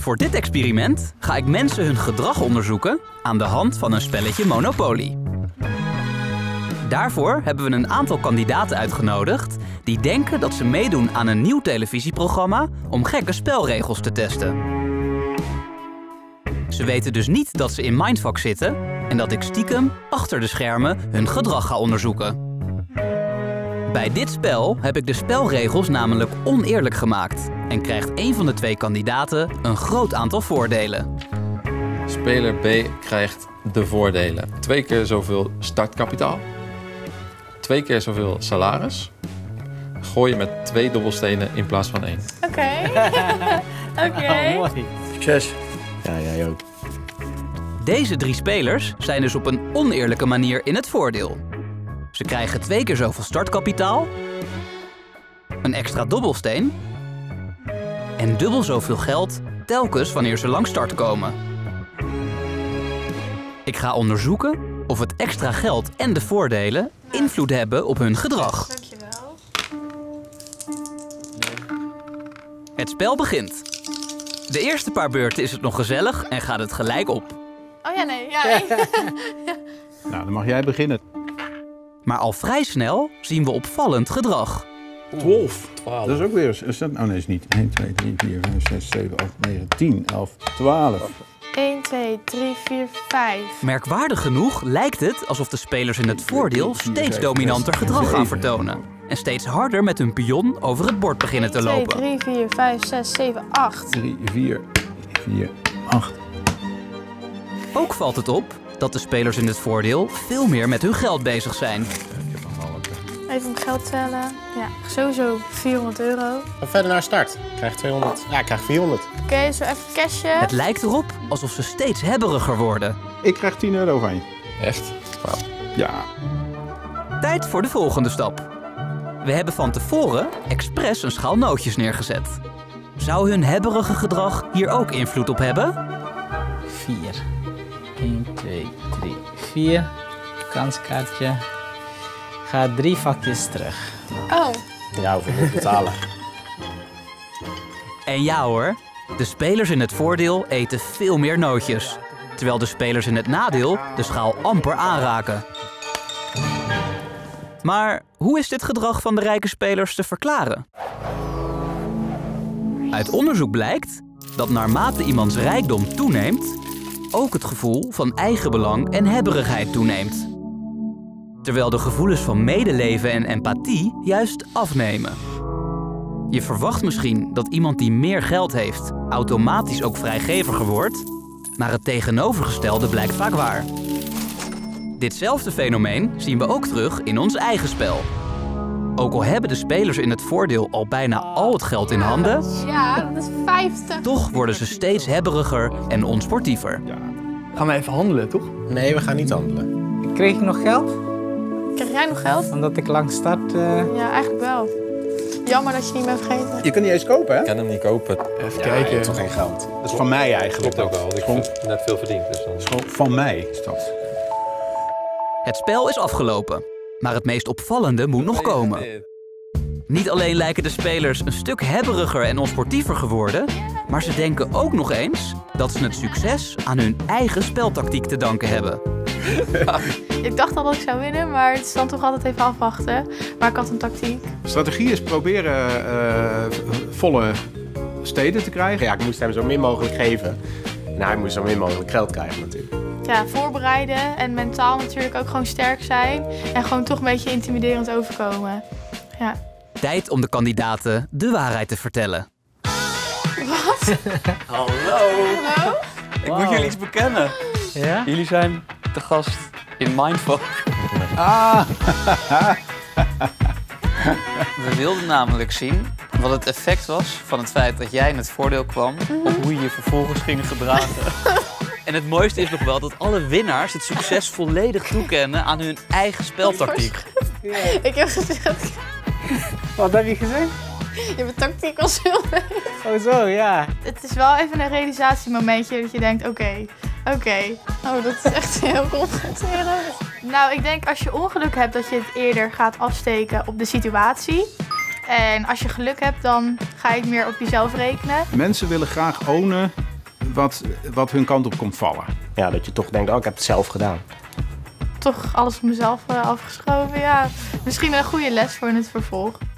Voor dit experiment ga ik mensen hun gedrag onderzoeken aan de hand van een spelletje Monopoly. Daarvoor hebben we een aantal kandidaten uitgenodigd die denken dat ze meedoen aan een nieuw televisieprogramma om gekke spelregels te testen. Ze weten dus niet dat ze in Mindfuck zitten en dat ik stiekem achter de schermen hun gedrag ga onderzoeken. Bij dit spel heb ik de spelregels namelijk oneerlijk gemaakt en krijgt een van de twee kandidaten een groot aantal voordelen. Speler B krijgt de voordelen. 2 keer zoveel startkapitaal. 2 keer zoveel salaris. Gooien met 2 dobbelstenen in plaats van 1. Oké. Oké. Mooi. Succes. Ja, jij ook. Deze 3 spelers zijn dus op een oneerlijke manier in het voordeel. Ze krijgen 2 keer zoveel startkapitaal, een extra dobbelsteen en dubbel zoveel geld telkens wanneer ze langs start komen. Ik ga onderzoeken of het extra geld en de voordelen invloed hebben op hun gedrag. Dankjewel. Het spel begint. De eerste paar beurten is het nog gezellig en gaat het gelijk op. Oh ja, nee. Ja. Nou, dan mag jij beginnen. Maar al vrij snel zien we opvallend gedrag. 12. Dat is ook weer... Is dat, oh nee, is niet. 1, 2, 3, 4, 5, 6, 7, 8, 9, 10, 11, 12. 1, 2, 3, 4, 5. Merkwaardig genoeg lijkt het alsof de spelers in het voordeel steeds dominanter gedrag gaan vertonen. En steeds harder met hun pion over het bord beginnen te lopen. 2, 3, 4, 5, 6, 7, 8. 3, 4, 4, 8. Ook valt het op dat de spelers in het voordeel veel meer met hun geld bezig zijn. Even mijn geld tellen. Ja, sowieso €400. Dan verder naar start. Ik krijg 200. Ja, ik krijg 400. Oké, zo even cashen. Het lijkt erop alsof ze steeds hebberiger worden. Ik krijg €10 van je. Echt? Wauw. Ja. Tijd voor de volgende stap. We hebben van tevoren expres een schaal nootjes neergezet. Zou hun hebberige gedrag hier ook invloed op hebben? 4. 1, 2, 3, 4. Kanskaartje. Ga 3 vakjes terug. Oh, Ja, hoeveel moet ik betalen? En ja hoor, de spelers in het voordeel eten veel meer nootjes. Terwijl de spelers in het nadeel de schaal amper aanraken. Maar hoe is dit gedrag van de rijke spelers te verklaren? Uit onderzoek blijkt dat naarmate iemands rijkdom toeneemt, ook het gevoel van eigenbelang en hebberigheid toeneemt. Terwijl de gevoelens van medeleven en empathie juist afnemen. Je verwacht misschien dat iemand die meer geld heeft automatisch ook vrijgeviger wordt, maar het tegenovergestelde blijkt vaak waar. Ditzelfde fenomeen zien we ook terug in ons eigen spel. Ook al hebben de spelers in het voordeel al bijna al het geld in handen, ja, dat is 50. toch worden ze steeds hebberiger en onsportiever. Gaan we even handelen, toch? Nee, we gaan niet handelen. Kreeg ik nog geld? Krijg jij nog geld? Omdat ik lang start... Ja, eigenlijk wel. Jammer dat je niet bent vergeten. Je kunt niet eens kopen, hè? Ik kan hem niet kopen. Even Ja, je kijken. hebt toch geen geld? Dat is van mij eigenlijk. Klopt ook wel, want ik heb net veel verdiend. Dus dan... Dat is gewoon van mij, is dat. Het spel is afgelopen, maar het meest opvallende moet nog komen. Niet alleen lijken de spelers een stuk hebberiger en onsportiever geworden, maar ze denken ook nog eens dat ze het succes aan hun eigen speltactiek te danken hebben. Ik dacht al dat ik zou winnen, maar het is dan toch altijd even afwachten. Maar ik had een tactiek. De strategie is proberen volle steden te krijgen. Ja, ik moest hem zo min mogelijk geven. Nou, hij moest zo min mogelijk geld krijgen natuurlijk. Ja, voorbereiden en mentaal natuurlijk ook gewoon sterk zijn. En gewoon toch een beetje intimiderend overkomen. Ja. Tijd om de kandidaten de waarheid te vertellen. Wat? Hallo. Hallo? Ik moet jullie iets bekennen. Ja? Jullie zijn te gast in Mindfuck. Ah! We wilden namelijk zien wat het effect was van het feit dat jij in het voordeel kwam op hoe je je vervolgens ging gedragen. En het mooiste is nog wel dat alle winnaars het succes volledig toekennen aan hun eigen speltactiek. Ik heb gezegd, Wat heb je gezegd? je tactiek was heel leuk. Oh zo, ja. Het is wel even een realisatiemomentje dat je denkt, oké. Oh, dat is echt heel confronterend. Nou, ik denk als je ongeluk hebt dat je het eerder gaat afsteken op de situatie. En als je geluk hebt, dan ga je het meer op jezelf rekenen. Mensen willen graag ownen wat hun kant op komt vallen. Ja, dat je toch denkt, oh, ik heb het zelf gedaan. Toch alles op mezelf afgeschoven, ja. Misschien een goede les voor in het vervolg.